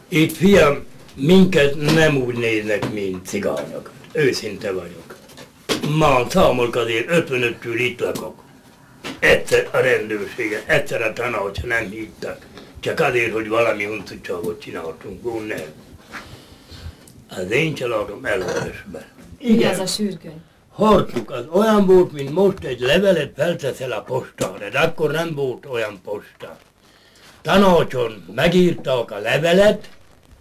Itt fiam, minket nem úgy néznek, mint cigányokat. Őszinte vagyok. Ma számolk azért 55-től itt lakok. Egyszer a rendőrsége, egyszer a tanácsa nem hívtak. Csak azért, hogy valami huncutságot csináltunk, gond nem. Az én családom elvesbe. Mi az a sürgőny? Harcuk az olyan volt, mint most egy levelet felteszel a postára, de akkor nem volt olyan posta. Tanácson megírták a levelet,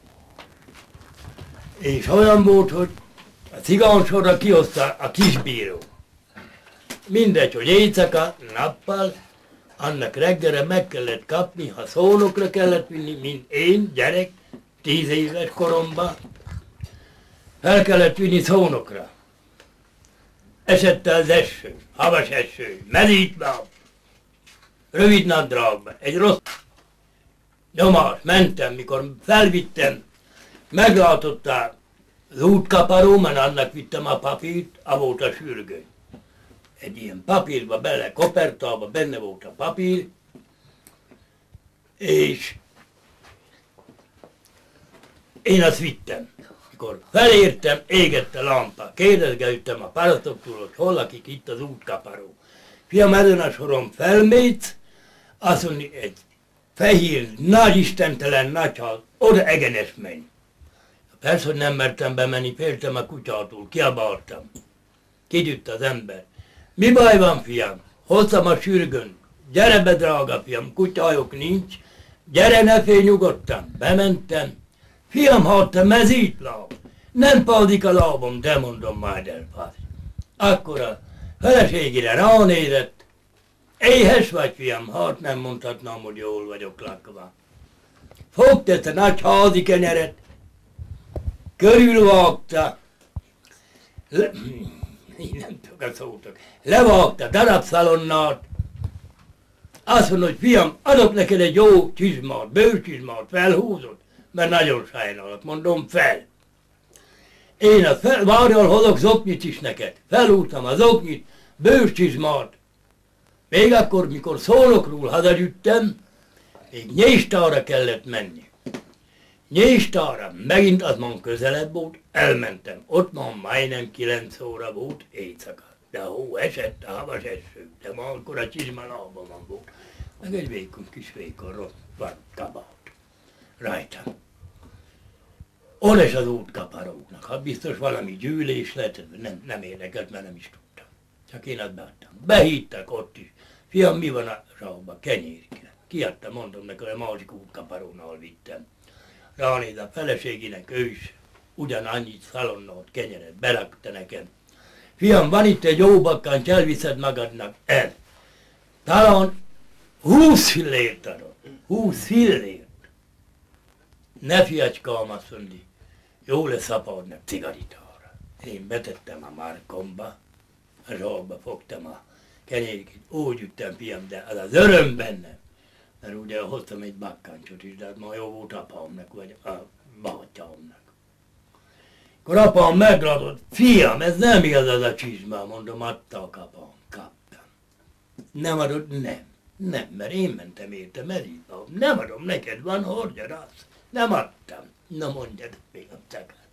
és olyan volt, hogy a cigánysorra kihozta a kisbíró. Mindegy, hogy éjszaka, nappal, annak reggelre meg kellett kapni, ha Szónokra kellett vinni, mint én, gyerek, 10 éves koromban, el kellett vinni Szónokra. Esett az eső, havas eső, medítve, rövid nadrágban, egy rossz nyomás, mentem, mikor felvittem, meglátotta az útkaparó, mert annak vittem a papírt, a volt a sürgőny. Egy ilyen papírba bele, kopertába, benne volt a papír, és én azt vittem. Mikor felértem, égett a lámpa. Kérdezgettem a parasztoktól, hogy hol lakik itt az útkaparó. Fiam, ezen a soron felmész, azt mondja, egy fehér, nagy istentelen nagy hal, oda egyenes menj. Persze, hogy nem mertem bemenni, féltem a kutyától, kiabáltam. Kidütt az ember. Mi baj van, fiam? Hoztam a sürgőn. Gyere be, drága fiam, kutyájuk nincs. Gyere, ne félj nyugodtan. Bementem. Fiam, hát te mezítláb. Nem paldik a lábom, de mondom, majd elfáz. Akkor a feleségére ránézett. Éhes vagy, fiam? Hát nem mondhatnám, hogy jól vagyok lakva. Fogd ezt a nagy házi kenyeret. Körülvágta. Nem tudok a szótok. Levágta darabszalonnát. Azt mondta, hogy fiam, adok neked egy jó csizmát, bőrcsizmát, felhúzott, mert nagyon sajnálok, mondom fel. Én a várjal hozok zoknyit is neked. Felhúztam a zoknyit, bőrcsizmát. Még akkor, mikor Szónokról hazagyüttem, még Nyéstára kellett menni. Nyéstára, megint az már közelebb volt, elmentem. Ott már majdnem 9 óra volt éjszaka. De a hó esett, a havas eső, de már akkor a csizma lábamon volt. Meg egy vékony kis vékony rossz kabát rajta. Oles az útkaparóknak, ha biztos valami gyűlés lett, nem érdekelt, mert nem is tudtam. Csak én azt beadtam. Behittek ott is. Fiam, mi van a zsákban? Kenyérke. Kiadtam, mondom neki, hogy a másik útkaparónál vittem. Ránéz a feleségének, ő is ugyanannyit szalonnát, kenyeret berakta nekem. Fiam, van itt egy jó bakkancs, elviszed magadnak el. Talán 20 fillért adott. 20 fillért. Ne fiacskám, azt mondja, jó lesz apádnak cigaritára. Én betettem a markomba, a zsákba fogtam a kenyérkét, úgy üttem, fiam, de az az öröm bennem. Mert ugye hoztam egy bakkancsot is, de hát ma jó volt apámnak, vagy a bátyámnak. Akkor apám meglátott, fiam, ez nem igaz az a csizma, mondom, adtak apám, kaptam. Nem adott, nem, mert én mentem érte, merítve, nem adom neked, van hordja, nem adtam. Na mondjad, még a cakát.